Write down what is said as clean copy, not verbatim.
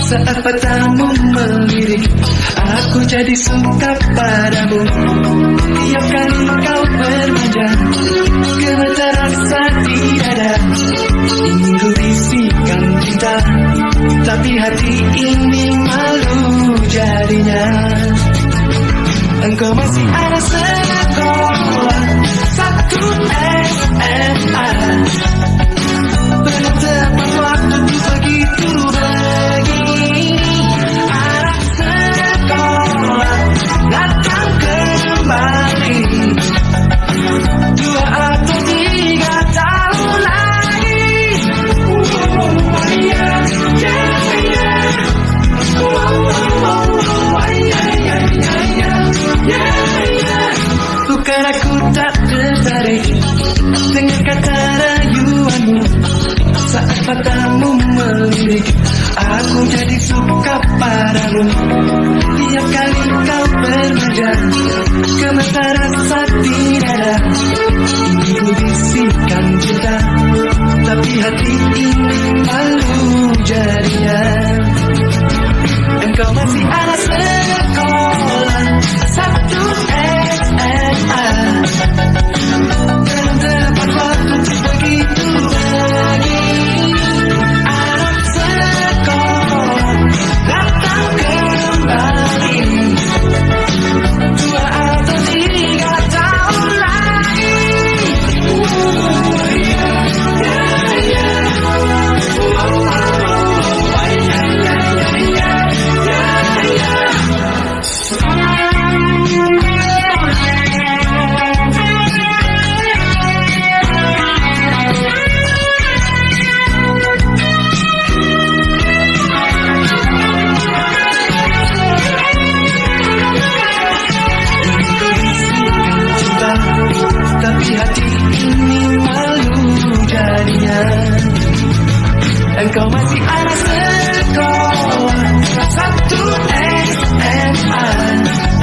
Saat matamu melirik, aku jadi suka padamu. Tiap kali kau bermanja, gemetar rasa di dada. Ingin ku bisikan cinta, tapi hati ini malu jadinya. Engkau masih anak sekolah, satu SMA. Belum tepat waktu begitu begini. Anak sekolah datang kembali 2 atau 3 tahun lagi. Bukan aku tak tertarik dengan kata rayuanmu. Saat matamu melirik, aku jadi suka padamu. Tiap kali kau bermanja, gemetar rasa di dada. Ingin ku bisikan cinta, tapi hati ini malu jadinya. Engkau masih anak sekolah, satu SMA. Belum tepat waktu begitu lagi. Anak sekolah datang kembali 2 atau 3 tahun lagi. Tapi hati ini malu jadinya. Engkau masih anak sekolah, satu SMA.